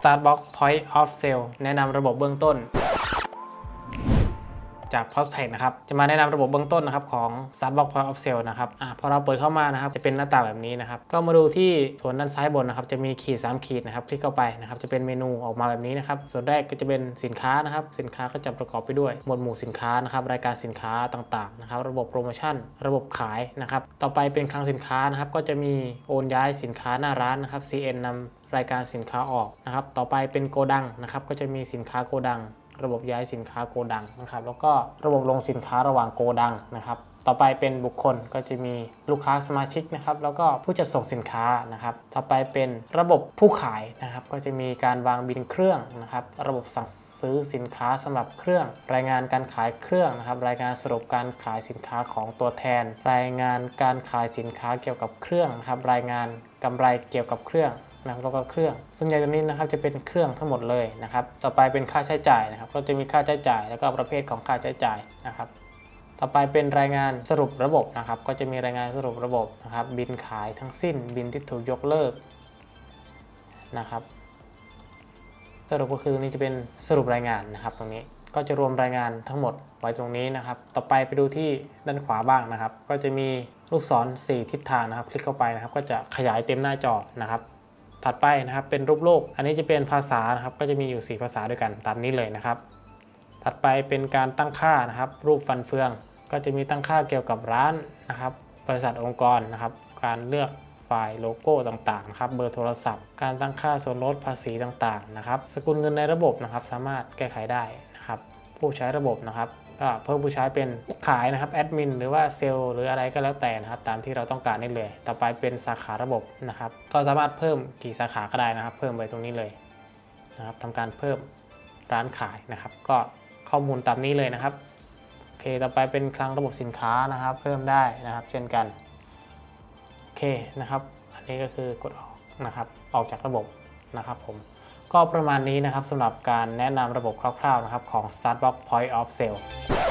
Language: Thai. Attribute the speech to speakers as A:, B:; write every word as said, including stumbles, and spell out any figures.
A: Startbox Point of Sale แนะนำระบบเบื้องต้นจาก Prospect นะครับจะมาแนะนำระบบเบื้องต้นนะครับของ Startbox Point of Sale นะครับอ่าพอเราเปิดเข้ามานะครับจะเป็นหน้าตาแบบนี้นะครับก็มาดูที่ส่วนด้านซ้ายบนนะครับจะมีขีดสามขีดนะครับคลิกเข้าไปนะครับจะเป็นเมนูออกมาแบบนี้นะครับส่วนแรกก็จะเป็นสินค้านะครับสินค้าก็จะประกอบไปด้วยหมวดหมู่สินค้านะครับรายการสินค้าต่างๆนะครับระบบโปรโมชั่นระบบขายนะครับต่อไปเป็นคลังสินค้านะครับก็จะมีโอนย้ายสินค้าหน้าร้านนะครับ ซี เอ็น นำรายการสินค้าออกนะครับต่อไปเป็นโกดังนะครับก็จะมีสินค้าโกดังระบบย้ายสินค้าโกดังนะครับแล้วก็ระบบลงสินค้าระหว่างโกดังนะครับต่อไปเป็นบุคคลก็จะมีลูกค้าสมาชิกนะครับแล้วก็ผู้จัดส่งสินค้านะครับต่อไปเป็นระบบผู้ขายนะครับก็จะมีการวางบินเครื่องนะครับระบบสั่งซื้อสินค้าสำหรับเครื่องรายงานการขายเครื่องนะครับรายงานสรุปการขายสินค้าของตัวแทนรายงานการขายสินค้าเกี่ยวกับเครื่องนะครับรายงานกำไรเกี่ยวกับเครื่องนะแล้วก็เครื่องส่วนใหญ่ตรงนี้นะครับจะเป็นเครื่องทั้งหมดเลยนะครับต่อไปเป็นค่าใช้จ่ายนะครับก็จะมีค่าใช้จ่ายแล้วก็ประเภทของค่าใช้จ่ายนะครับต่อไปเป็นรายงานสรุประบบนะครับก็จะมีรายงานสรุประบบนะครับบินขายทั้งสิ้นบินที่ถูกยกเลิกนะครับสรุปก็คือนี่จะเป็นสรุปรายงานนะครับตรงนี้ก็จะรวมรายงานทั้งหมดไว้ตรงนี้นะครับต่อไปไปดูที่ด้านขวาบ้างนะครับก็จะมีลูกศรสี่ทิศทางนะครับคลิกเข้าไปนะครับก็จะขยายเต็มหน้าจอนะครับถัดไปนะครับเป็นรูปโลกอันนี้จะเป็นภาษานะครับก็จะมีอยู่สี่ภาษาด้วยกันตามนี้เลยนะครับถัดไปเป็นการตั้งค่านะครับรูปฟันเฟืองก็จะมีตั้งค่าเกี่ยวกับร้านนะครับบริษัทองค์กรนะครับการเลือกไฟล์โลโก้ต่างๆนะครับเบอร์โทรศัพท์การตั้งค่าส่วนลดภาษีต่างๆนะครับสกุลเงินในระบบนะครับสามารถแก้ไขได้นะครับผู้ใช้ระบบนะครับก็เพิ่มผู้ใช้เป็นขายนะครับแอดมินหรือว่าเซลล์หรืออะไรก็แล้วแต่นะครับตามที่เราต้องการได้เลยต่อไปเป็นสาขาระบบนะครับก็สามารถเพิ่มกี่สาขาก็ได้นะครับเพิ่มไปตรงนี้เลยนะครับทำการเพิ่มร้านขายนะครับก็ข้อมูลตามนี้เลยนะครับโอเคต่อไปเป็นคลังระบบสินค้านะครับเพิ่มได้นะครับเช่นกันโอเคนะครับอันนี้ก็คือกดออกนะครับออกจากระบบนะครับผมก็ประมาณนี้นะครับสำหรับการแนะนำระบบคร่าวๆนะครับของ Startbox Point of Sale